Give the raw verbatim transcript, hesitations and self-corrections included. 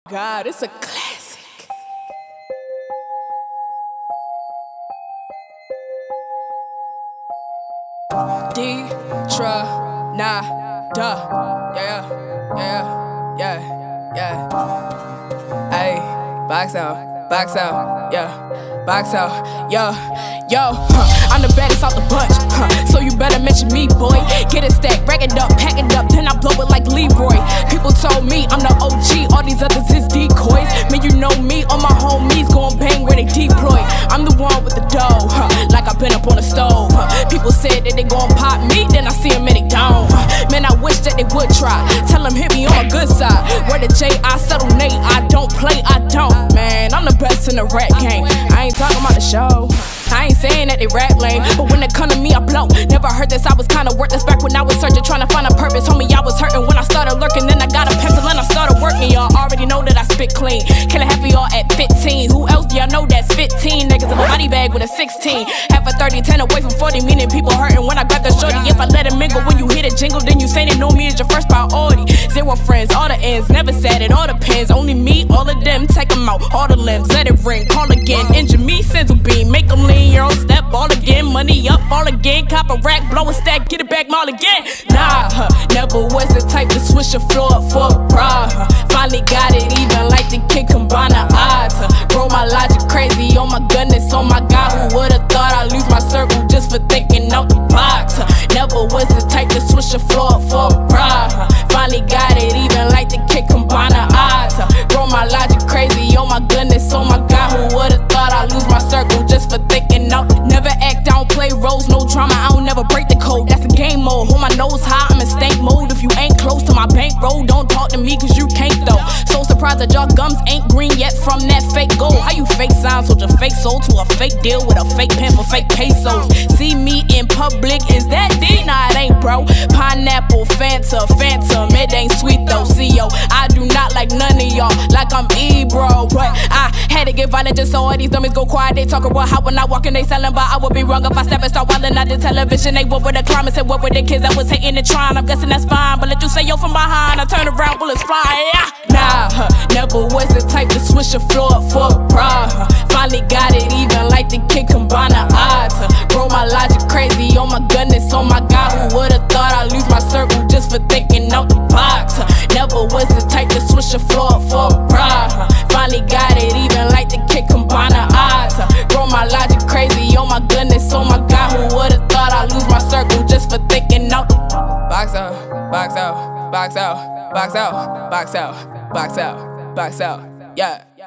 God, it's a classic. D, tra, nah, duh. Yeah, yeah, yeah, yeah. Ayy, box out, box out, yeah, box out, yo, yo. Huh, I'm the baddest out the bunch, huh, so you better mention me, boy. Get it stacked, rack it up, pack it up, then I blow it like Leroy. People told me I'm the O G, all these others is decoys. Man, you know me, all my homies gon' bang where they deploy. I'm the one with the dough, huh, like I've been up on the stove. Huh. People said that they gon' pop me, then I see them and they don't. Man, I wish that they would try. Tell them hit me on my good side. Where the J, I settle Nate, I don't play, I don't. Man, I'm the best in the rap game. I ain't talking about the show. I ain't saying that they rap lame, but when it come to me, I blow. Never heard this, I was kinda worthless back when I was searching, trying to find a purpose. Homie, I was hurting when I started lurking, then I got a pencil and I started working. Y'all already know that I spit clean. Killing half of y'all at fifteen. Who else do y'all know that's fifteen? Niggas in a body bag with a sixteen. Half a thirty, ten away from forty, meaning people hurting when I grab the shorty. If I let it mingle, when you hear the jingle, then you say they know me as your first priority. Zero friends, all the ends, never said it, all depends. Only me, all of them, take them out, all the limbs, let it ring, call again. Injure me, sizzle beam, make them lean, your own step, all again. Money up, all again, cop a rack, blow a stack, get it back, maul again. Nah, huh, never was the type to switch the floor up for a bra. Huh. Finally got it even like the kid combine the odds. Huh. Bro, my logic crazy, oh my goodness, oh my God, who would've thought I'd lose my circle just for thinking out the box. Huh. Never was the type to switch the floor up for a bra. Huh. Finally got it even like the kid combine the odds. Huh. Bro, my logic crazy, oh my goodness, oh my God, who would've thought I'd lose my circle just for thinking out. Never act, I don't play roles, no drama, I don't never break the code. That's a game mode, hold my nose high, I'm in stank mode. If you ain't close to my bankroll, don't talk to me cause you can't though. So surprised that y'all gums ain't green yet from that fake gold. How you fake signs, sold your fake soul to a fake deal with a fake pen for fake pesos. See me in public, is that D? Nah, it ain't bro. Pineapple, Fanta, Phantom, it ain't sweet though. See yo, I do not like none of y'all, like I'm E bro. But I had to get violent just so all these dummies go quiet. They talk about how when I walk in they selling, but I would be wrong if I step and start wildin' out the television. They what with the climbers and what with the kids that was hating and trying. I'm guessing that's fine, but let you say yo from behind. I turn around, bullets flying. Yeah. Nah, huh, never was the type to switch the floor up for a bra. Huh. Finally got it even like the kid combine the odds. Huh. Bro, my logic crazy, oh my goodness, oh my God, who would've thought I'd lose my circle just for thinking out the box. Huh. Never was the type to switch the floor up for a bra. Huh. Finally got it even like the kid combine the odds. Huh. Bro, my logic crazy, oh my goodness, oh my God, who would've thought I'd lose my circle just for thinking out. Box out, box out, box out, box out, box out, box out, box out, yeah.